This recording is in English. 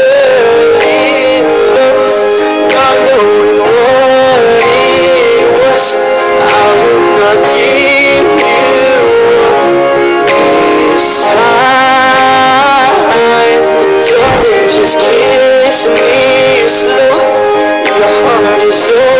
in love, not knowing what it was. I will not give you up this time. Darling, just kiss me slow. Your heart is yours.